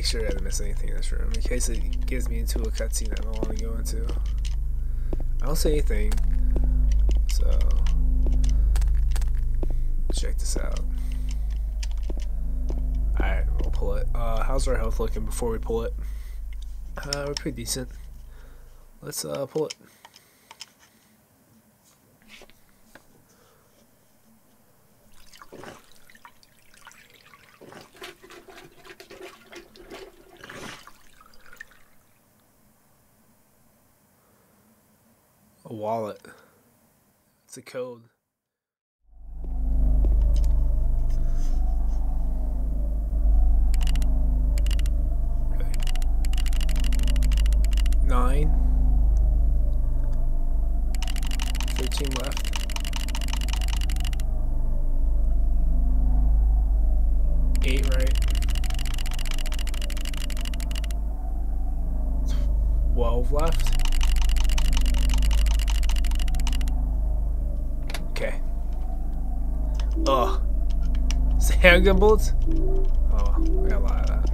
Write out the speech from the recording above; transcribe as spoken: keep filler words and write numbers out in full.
make sure I didn't miss anything in this room in case it gives me into a cutscene I don't want to go into. I don't see anything, so check this out. Alright, we'll pull it. Uh, how's our health looking before we pull it? Uh, we're pretty decent. Let's uh, pull it. A wallet. It's a code. Okay. Nine. Thirteen left. Eight right. Twelve left. Okay. Ugh. Is it handgun bullets? Oh, I got a lot of that.